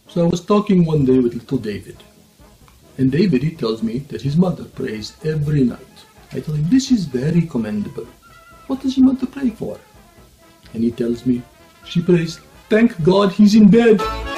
So I was talking one day with little David. And David, he tells me that his mother prays every night. I tell him, this is very commendable. What does your mother pray for? And he tells me, she prays, thank God he's in bed.